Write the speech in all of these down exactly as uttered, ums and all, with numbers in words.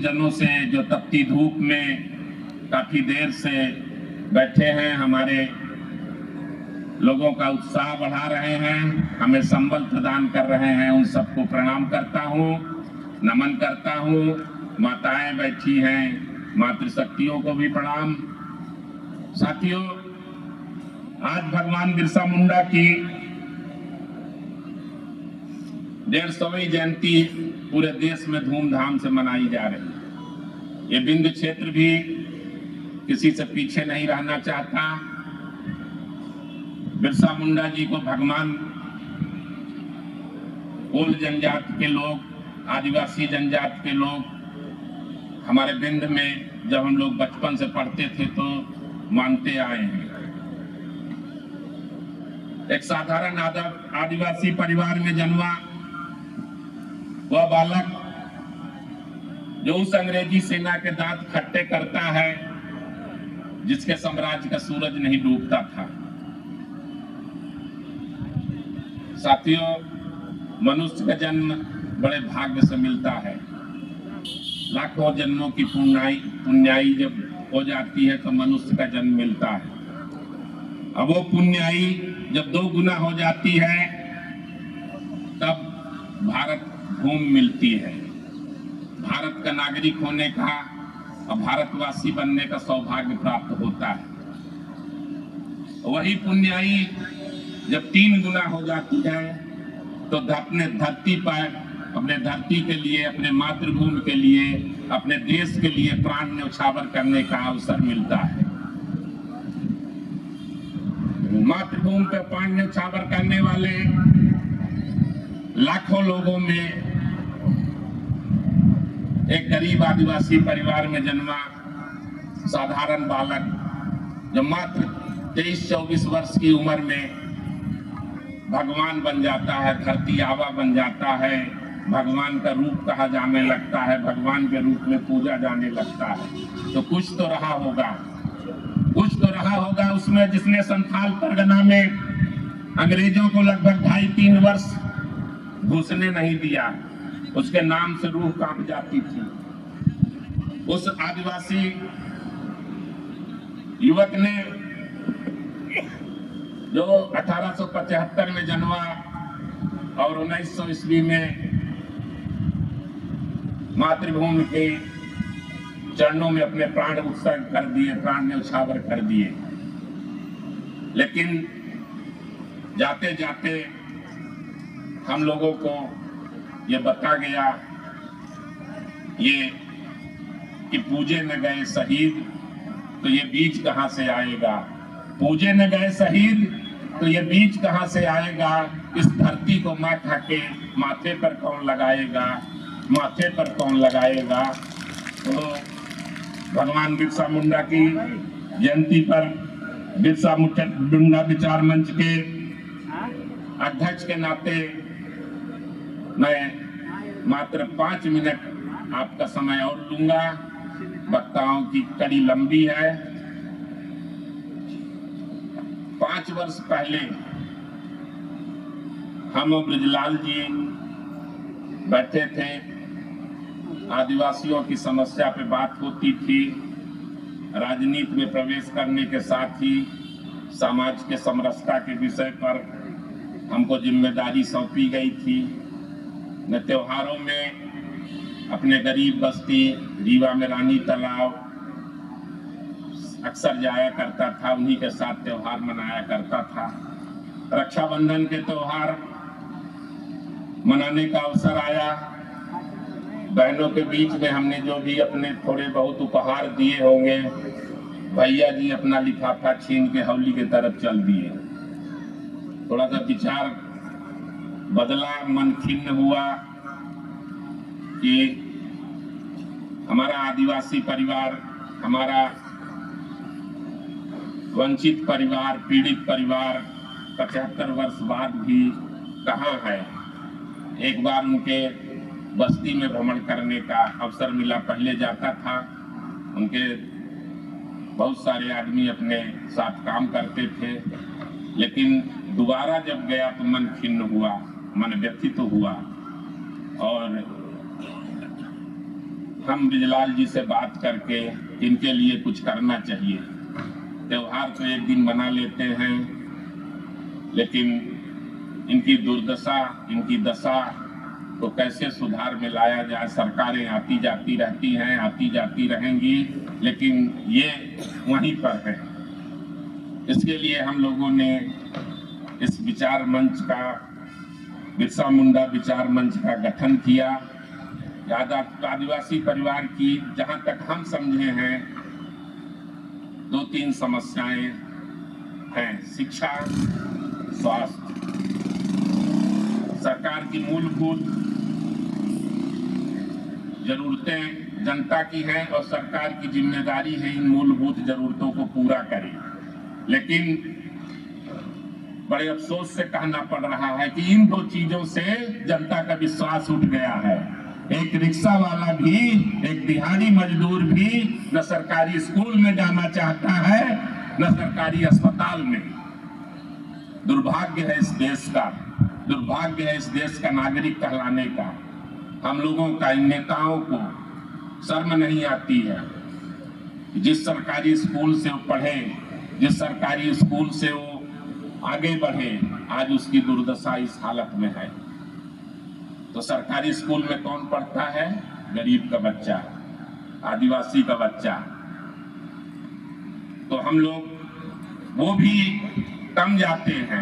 जनों से जो तपती धूप में काफी देर से बैठे हैं, हमारे लोगों का उत्साह बढ़ा रहे हैं, हमें संबल प्रदान कर रहे हैं, उन सबको प्रणाम करता हूं, नमन करता हूं। माताएं बैठी हैं, मातृशक्तियों को भी प्रणाम। साथियों, आज भगवान बिरसा मुंडा की डेढ़ सौवीं जयंती पूरे देश में धूमधाम से मनाई जा रही है। ये बिंद क्षेत्र भी किसी से पीछे नहीं रहना चाहता। बिरसा मुंडा जी को भगवान कोल जनजाति के लोग, आदिवासी जनजाति के लोग, हमारे बिंद में जब हम लोग बचपन से पढ़ते थे तो मानते आए हैं। एक साधारण आदिवासी परिवार में जन्मा वह बालक जो उस अंग्रेजी सेना के दांत खट्टे करता है जिसके साम्राज्य का सूरज नहीं डूबता था। साथियों, मनुष्य का जन्म बड़े भाग्य से मिलता है। लाखों जन्मों की पुण्याई पुण्याई जब हो जाती है तो मनुष्य का जन्म मिलता है। अब वो पुण्याई जब दो गुना हो जाती है तब भारत भूमि मिलती है। भारत का नागरिक होने का और भारतवासी बनने का सौभाग्य प्राप्त होता है। वही पुण्याई जब तीन गुना हो जाती है तो अपने धरती पर, अपने धरती के लिए, अपने मातृभूमि के लिए, अपने देश के लिए प्राण न्यौछावर करने का अवसर मिलता है। मातृभूमि पर प्राण न्यौछावर करने वाले लाखों लोगों में एक गरीब आदिवासी परिवार में जन्मा साधारण बालक जो मात्र तेईस चौबीस वर्ष की उम्र में भगवान बन जाता है, धरती आबा बन जाता है, भगवान का रूप कहा जाने लगता है, भगवान के रूप में पूजा जाने लगता है। तो कुछ तो रहा होगा, कुछ तो रहा होगा उसमें जिसने संथाल परगना में अंग्रेजों को लगभग ढाई तीन वर्ष घुसने नहीं दिया। उसके नाम से रूह कांप जाती थी। उस आदिवासी युवक ने जो अठारह सौ पचहत्तर में जन्मा और उन्नीस सौ ईस्वी में मातृभूमि के चरणों में अपने प्राण उत्सर्ग कर दिए, प्राण न्यौछावर कर दिए। लेकिन जाते जाते हम लोगों को ये बता गया ये कि पूजे न गए शहीद तो ये बीज कहाँ से आएगा, पूजे न गए शहीद तो ये बीज कहाँ से आएगा। इस धरती को माँ खा के माथे पर कौन लगाएगा, माथे पर कौन लगाएगा। तो भगवान बिरसा मुंडा की जयंती पर बिरसा मुंडा विचार मंच के अध्यक्ष के नाते मैं मात्र पांच मिनट आपका समय और लूंगा। वक्ताओं की कड़ी लंबी है। पांच वर्ष पहले हम और ब्रजलाल जी बैठे थे, आदिवासियों की समस्या पे बात होती थी। राजनीति में प्रवेश करने के साथ ही समाज के समरसता के विषय पर हमको जिम्मेदारी सौंपी गई थी। मैं त्योहारों में अपने गरीब बस्ती रीवा में रानी तालाब अक्सर जाया करता था, उन्हीं के साथ त्योहार मनाया करता था। रक्षाबंधन के त्योहार मनाने का अवसर आया। बहनों के बीच में हमने जो भी अपने थोड़े बहुत उपहार दिए होंगे, भैया जी अपना लिफाफा छीन के हौली की तरफ चल दिए। थोड़ा सा विचार बदला, मन खिन्न हुआ कि हमारा आदिवासी परिवार, हमारा वंचित परिवार, पीड़ित परिवार पचहत्तर वर्ष बाद भी कहाँ है। एक बार उनके बस्ती में भ्रमण करने का अवसर मिला। पहले जाता था, उनके बहुत सारे आदमी अपने साथ काम करते थे, लेकिन दोबारा जब गया तो मन खिन्न हुआ, मन व्यथित तो हुआ। और हम ब्रिजलाल जी से बात करके इनके लिए कुछ करना चाहिए। त्योहार तो एक दिन मना लेते हैं, लेकिन इनकी दुर्दशा, इनकी दशा को कैसे सुधार में लाया जाए। सरकारें आती जाती रहती हैं, आती जाती रहेंगी, लेकिन ये वहीं पर है। इसके लिए हम लोगों ने इस विचार मंच का, बिरसा मुंडा विचार मंच का गठन किया। आदिवासी परिवार की जहां तक हम समझे हैं दो तीन समस्याएं हैं: शिक्षा, स्वास्थ्य। सरकार की मूलभूत जरूरतें जनता की हैं और सरकार की जिम्मेदारी है इन मूलभूत जरूरतों को पूरा करें। लेकिन बड़े अफसोस से कहना पड़ रहा है कि इन दो चीजों से जनता का विश्वास उठ गया है। एक रिक्शा वाला भी, एक दिहाड़ी मजदूर भी न सरकारी स्कूल में जाना चाहता है, न सरकारी अस्पताल में। दुर्भाग्य है इस देश का, दुर्भाग्य है इस देश का नागरिक कहलाने का। हम लोगों का, इन नेताओं को शर्म नहीं आती है। जिस सरकारी स्कूल से वो पढ़े, जिस सरकारी स्कूल से वो आगे बढ़े, आज उसकी दुर्दशा इस हालत में है। तो सरकारी स्कूल में कौन पढ़ता है? गरीब का बच्चा, आदिवासी का बच्चा। तो हम लोग वो भी कम जाते हैं।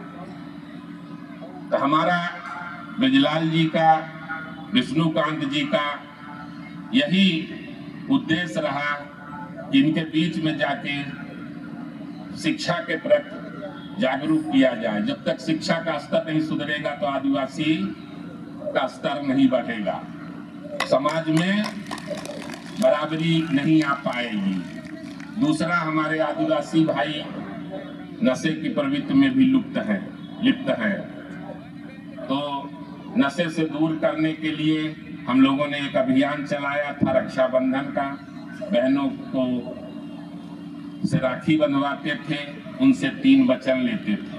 तो हमारा ब्रिजलाल जी का, विष्णुकांत जी का यही उद्देश्य रहा कि इनके बीच में जाके शिक्षा के प्रति जागरूक किया जाए। जब तक शिक्षा का स्तर नहीं सुधरेगा तो आदिवासी का स्तर नहीं बढ़ेगा, समाज में बराबरी नहीं आ पाएगी। दूसरा, हमारे आदिवासी भाई नशे की प्रवृत्ति में भी लुप्त हैं, लिप्त हैं। तो नशे से दूर करने के लिए हम लोगों ने एक अभियान चलाया था, रक्षाबंधन का। बहनों को से राखी बंधवाते थे, उनसे तीन वचन लेते थे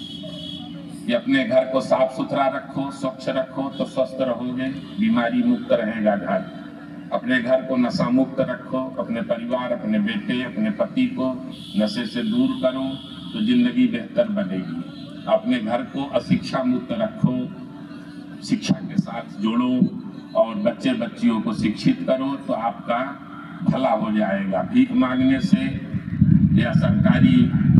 कि अपने घर को साफ सुथरा रखो, स्वच्छ रखो तो स्वस्थ रहोगे, बीमारी मुक्त रहेगा घर। अपने घर को नशा मुक्त रखो, अपने परिवार, अपने बेटे, अपने पति को नशे से दूर करो तो जिंदगी बेहतर बनेगी। अपने घर को अशिक्षा मुक्त रखो, शिक्षा के साथ जोड़ो और बच्चे बच्चियों को शिक्षित करो तो आपका भला हो जाएगा। भीख मांगने से या सरकारी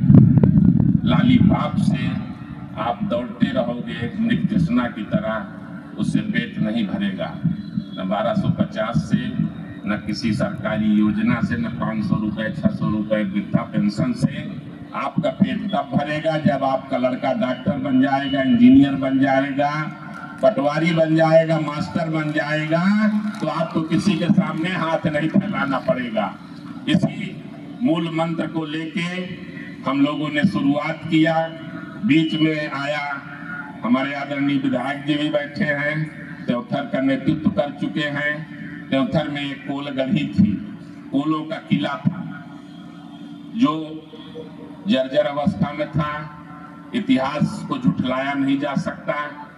लालीपाप से आप दौड़ते रहोगे मृग तृष्णा की तरह, उससे पेट नहीं भरेगा। न बारह सौ पचास से, न किसी सरकारी योजना से, न पाँच सौ रुपये छह सौ रुपये वृद्धा पेंशन से आपका पेट तब भरेगा जब आपका लड़का डॉक्टर बन जाएगा, इंजीनियर बन जाएगा, पटवारी बन जाएगा, मास्टर बन जाएगा, तो आपको किसी के सामने हाथ नहीं फैलाना पड़ेगा। इसी मूल मंत्र को लेके हम लोगों ने शुरुआत किया। बीच में आया, हमारे आदरणीय विधायक जी भी बैठे हैं, त्योथर का नेतृत्व कर चुके हैं। त्योथर में एक कोल गढ़ी थी, कोलों का किला था जो जर्जर अवस्था में था, इतिहास को झुठलाया नहीं जा सकता।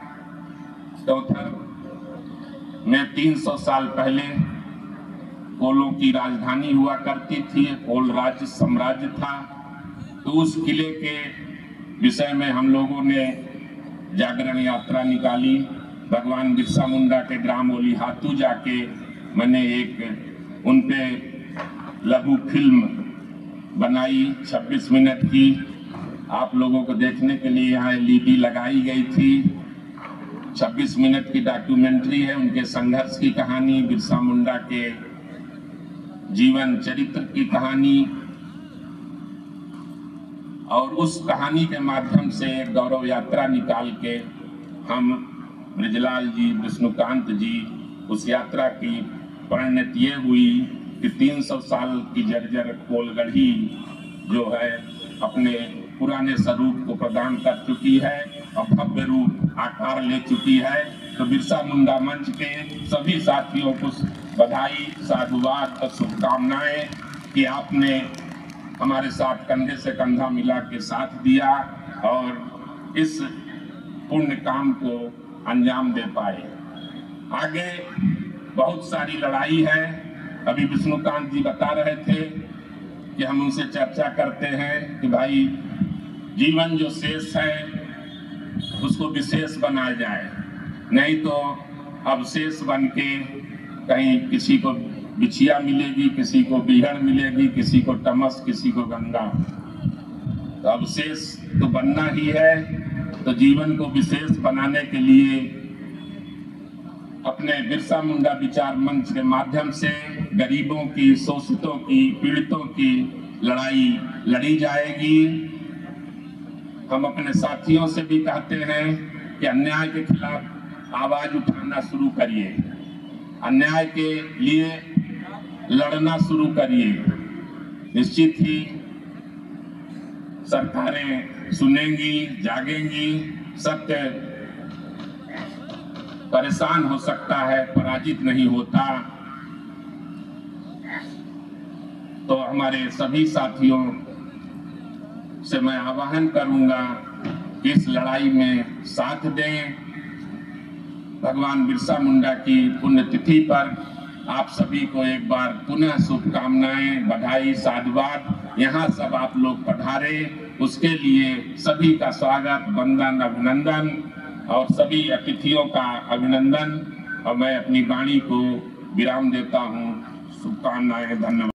त्योथर में तीन सौ साल पहले कोलों की राजधानी हुआ करती थी, कोल राज्य साम्राज्य था। तो उस किले के विषय में हम लोगों ने जागरण यात्रा निकाली। भगवान बिरसा मुंडा के ग्राम ओलिहातू जाके मैंने एक उन पे लघु फिल्म बनाई छब्बीस मिनट की। आप लोगों को देखने के लिए यहाँ एलईडी लगाई गई थी। छब्बीस मिनट की डॉक्यूमेंट्री है, उनके संघर्ष की कहानी, बिरसा मुंडा के जीवन चरित्र की कहानी, और उस कहानी के माध्यम से गौरव यात्रा निकाल के हम ब्रिजलाल जी, विष्णुकांत जी, उस यात्रा की परिणति ये हुई कि तीन सौ साल की जर्जर कोलगढ़ी जो है अपने पुराने स्वरूप को प्रदान कर चुकी है और भव्य रूप आकार ले चुकी है। तो बिरसा मुंडा मंच के सभी साथियों को बधाई, साधुवाद और शुभकामनाएं कि आपने हमारे साथ कंधे से कंधा मिला के साथ दिया और इस पुण्य काम को अंजाम दे पाए। आगे बहुत सारी लड़ाई है। अभी विष्णुकांत जी बता रहे थे कि हम उनसे चर्चा करते हैं कि भाई जीवन जो शेष है उसको विशेष बनाया जाए, नहीं तो अवशेष बन के कहीं किसी को बिछिया मिलेगी, किसी को बिहड़ मिलेगी, किसी को तमस, किसी को गंगा। तो अवशेष तो बनना ही है। तो जीवन को विशेष बनाने के लिए अपने बिरसा मुंडा विचार मंच के माध्यम से गरीबों की, शोषितों की, पीड़ितों की लड़ाई लड़ी जाएगी। हम अपने साथियों से भी कहते हैं कि अन्याय के खिलाफ आवाज उठाना शुरू करिए, अन्याय के लिए लड़ना शुरू करिए। निश्चित ही सरकारें सुनेंगी, जागेंगी, सत्य परेशान हो सकता है, पराजित नहीं होता। तो हमारे सभी साथियों से मैं आह्वान करूंगा कि इस लड़ाई में साथ दें। भगवान बिरसा मुंडा की पुण्यतिथि पर आप सभी को एक बार पुनः शुभकामनाएं, बधाई, साधुवाद। यहाँ सब आप लोग पधारे, उसके लिए सभी का स्वागत, वंदन, अभिनंदन और सभी अतिथियों का अभिनंदन। और मैं अपनी वाणी को विराम देता हूँ। शुभकामनाएं, धन्यवाद।